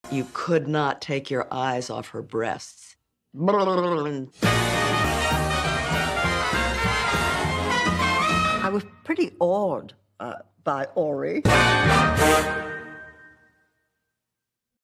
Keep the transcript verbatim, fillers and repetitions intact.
You could not take your eyes off her breasts. I was pretty awed uh, by Ori.